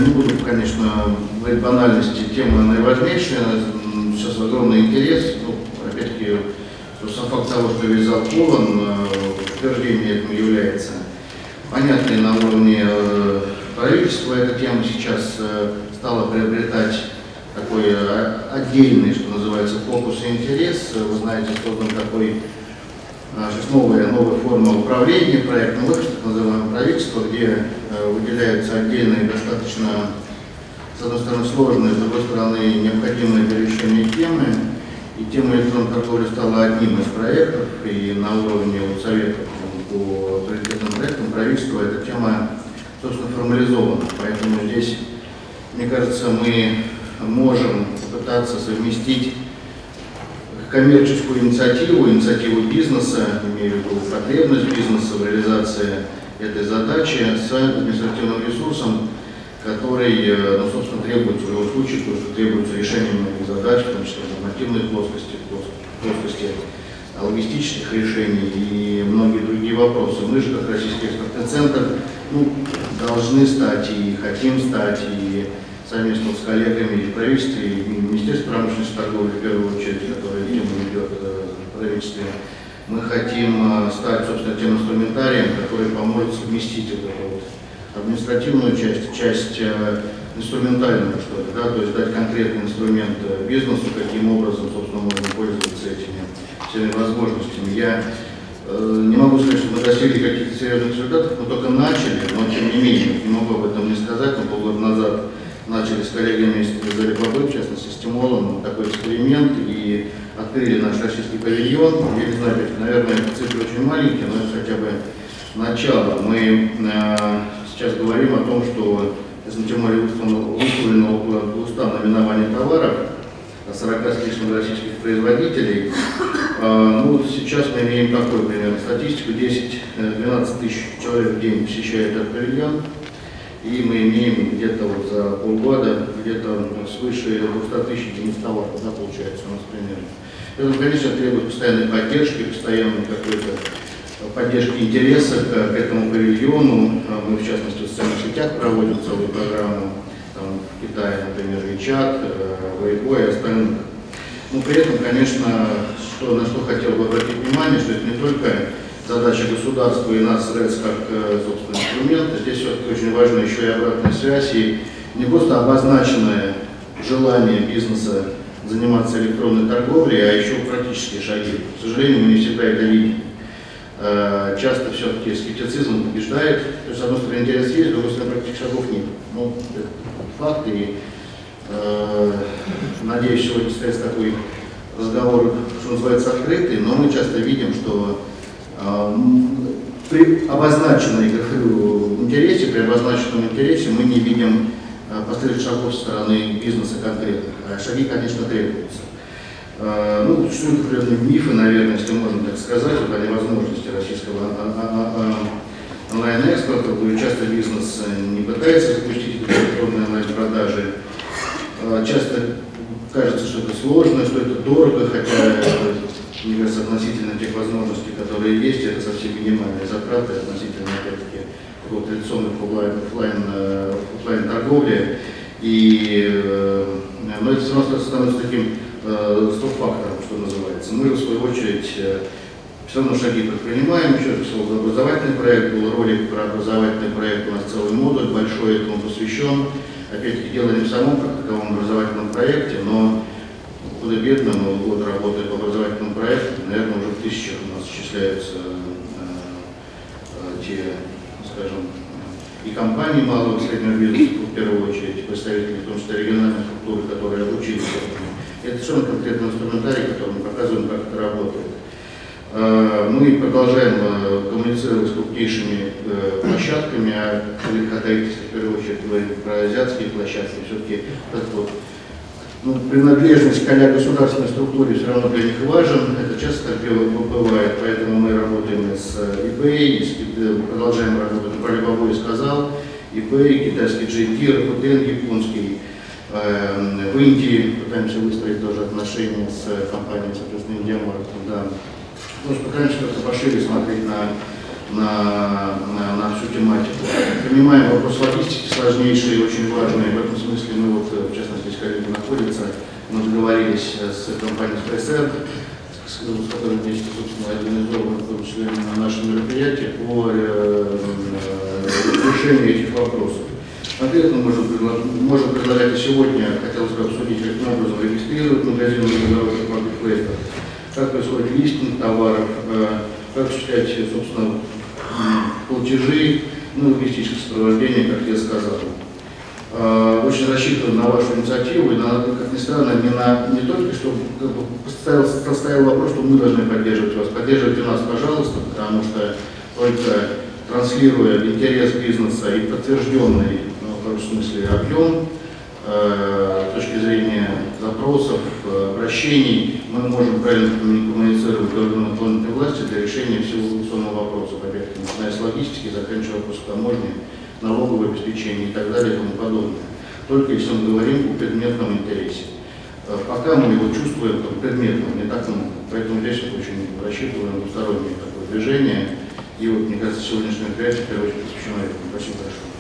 Не буду, конечно, говорить банальности, тема наиважнейшая, сейчас огромный интерес, ну, опять-таки, сам факт того, что весь зал полон, подтверждение этому является. Понятно, на уровне правительства эта тема сейчас стала приобретать такой отдельный, что называется, фокус и интерес. Вы знаете, создан такой новая форма управления проектом офиса, так называемое правительство, где выделяются отдельные, достаточно, с одной стороны, сложные, с другой стороны, необходимые для решения темы. И тема электронной торговли стала одним из проектов, и на уровне совета по приоритетным проектам правительства эта тема, собственно, формализована. Поэтому здесь, мне кажется, мы можем попытаться совместить коммерческую инициативу бизнеса, имею в виду потребность бизнеса в реализации этой задачи, с административным ресурсом, который, ну, собственно, требуется в любом случае, потому что требуется решение многих задач, в том числе в нормативной плоскости, логистических решений и многие другие вопросы. Мы же, как Российский экспортный центр, ну, должны стать и хотим стать, и совместно с коллегами и в правительстве, и в Министерстве промышленности и торговли, в первую очередь, которое тему ведет в правительстве, мы хотим стать, собственно, тем инструментарием, который поможет совместить вот эту вот административную часть инструментальную, что ли, да, то есть дать конкретный инструмент бизнесу, каким образом, собственно, можно пользоваться этими всеми возможностями. Я не могу сказать, что мы достигли каких-то серьезных результатов, мы только начали, но тем не менее, не могу об этом не сказать, но полгода назад начали с коллегами из Алибабы, в частности с Тимолом, такой эксперимент и открыли наш российский павильон. Я не знаю, наверное, цифры очень маленькие, но это хотя бы начало. Мы сейчас говорим о том, что на Тимоле выставлено около 200 наименований товаров, 40 с лишним российских производителей. Ну, вот сейчас мы имеем такую примерно статистику: 10-12 тысяч человек в день посещает этот павильон. И мы имеем где-то вот за полгода где-то свыше 200 тысяч единиц товаров, да, получается у нас примерно. Это, конечно, требует постоянной поддержки, постоянной какой-то поддержки интереса к этому павильону. Мы, в частности, в социальных сетях проводим целую программу, там, в Китае, например, WeChat, Weibo и остальных. Но при этом, конечно, на что хотел бы обратить внимание, что это не только задача государства и нас, РЭЦ, как, собственно, инструмента. Здесь все-таки очень важна еще и обратная связь, и не просто обозначенное желание бизнеса заниматься электронной торговлей, а еще практические шаги. К сожалению, мы не всегда это видим. Часто все-таки скептицизм побеждает. То есть, с одной стороны, интерес есть, с другой стороны, практических шагов нет. Ну, это факт, и надеюсь, сегодня состоится такой разговор, что называется, открытый, но мы часто видим, что при обозначенном интересе мы не видим последующих шагов со стороны бизнеса конкретных. А шаги, конечно, требуются. Ну, существуют определенные мифы, наверное, если можно так сказать, о невозможности российского онлайн-экспорта. Часто бизнес не пытается запустить электронные онлайн-продажи. Часто кажется, что это сложно, что это дорого, хотя, мне кажется, относительно тех возможностей, которые есть, это совсем минимальные затраты относительно, опять-таки, традиционных офлайн торговли. Но это все равно становится таким стоп-фактором, что называется. Мы, в свою очередь, все равно шаги предпринимаем. Еще раз, образовательный проект, был ролик про образовательный проект, у нас целый модуль большой этому посвящен. Опять-таки, дело не в самом как таковом образовательном проекте, но худо-бедно мы год работаем по образовательному проекту, наверное, уже в тысячах у нас исчисляются те, скажем, и компании малого и среднего бизнеса, в первую очередь, представители, в том числе региональной структуры, которые обучились этому. Это совершенно конкретный инструментарий, который мы показываем, как это работает. Мы продолжаем коммуницировать с крупнейшими площадками, а когда в первую очередь говорим про азиатские площадки, все-таки принадлежность к государственной структуре все равно для них важен. Это часто так бывает, поэтому мы работаем с eBay, продолжаем работать, про Alibaba я сказал, eBay, китайский JD, Rakuten японский. В Индии пытаемся выстроить тоже отношения с компанией, соответственно, Индиамарт. Да. Может, по крайней мере, как-то пошире смотреть на на всю тематику. Понимаем, вопрос логистики сложнейший и очень важный. В этом смысле мы, вот, в частности, здесь коллеги находятся, мы договорились с компанией «Спайсерт», с которой вместе, собственно, организовано в том числе на нашем мероприятии по решению этих вопросов. Конкретно можем предлагать и сегодня, хотелось бы обсудить, каким образом регистрировать магазины международных маркетплейсов, как происходит листинг товаров, как осуществлять, собственно, платежи, ну, логистическое сопровождение, как я сказал. Очень рассчитываю на вашу инициативу, и, как ни странно, не только, что поставил вопрос, что мы должны поддерживать вас. Поддерживайте нас, пожалуйста, потому что только транслируя интерес бизнеса и подтвержденный, в хорошем смысле, объем, с точки зрения запросов, обращений, мы можем правильно коммуницировать органы исполнительной власти для решения всего суммы вопросов, опять-таки, начиная с логистики, заканчивая вопросом таможни, налоговое обеспечение и так далее и тому подобное. Только если мы говорим о предметном интересе. Пока мы его чувствуем как предметным, не так много. Поэтому здесь очень рассчитываем на двустороннее такое движение. И вот, мне кажется, сегодняшнее мероприятие в первую очередь посвящено этому. Спасибо большое.